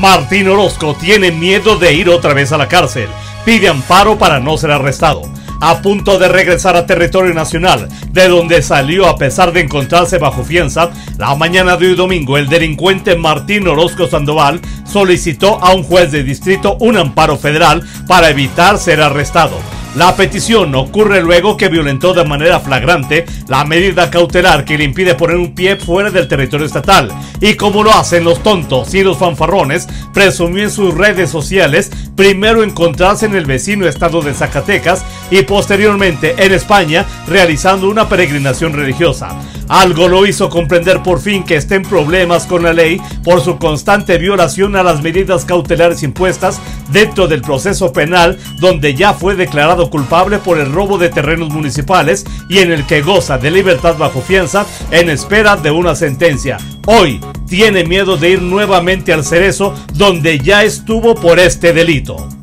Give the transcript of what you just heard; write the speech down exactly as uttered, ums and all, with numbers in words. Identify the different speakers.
Speaker 1: Martín Orozco tiene miedo de ir otra vez a la cárcel. Pide amparo para no ser arrestado. A punto de regresar a territorio nacional, de donde salió a pesar de encontrarse bajo fianza, la mañana de hoy domingo, el delincuente Martín Orozco Sandoval solicitó a un juez de distrito un amparo federal para evitar ser arrestado. La petición ocurre luego que violentó de manera flagrante la medida cautelar que le impide poner un pie fuera del territorio estatal, y como lo hacen los tontos y los fanfarrones, presumió en sus redes sociales primero encontrarse en el vecino estado de Zacatecas y posteriormente en España realizando una peregrinación religiosa. Algo lo hizo comprender por fin que está en problemas con la ley por su constante violación a las medidas cautelares impuestas dentro del proceso penal, donde ya fue declarado culpable por el robo de terrenos municipales y en el que goza de libertad bajo fianza en espera de una sentencia. Hoy tiene miedo de ir nuevamente al Cerezo, donde ya estuvo por este delito.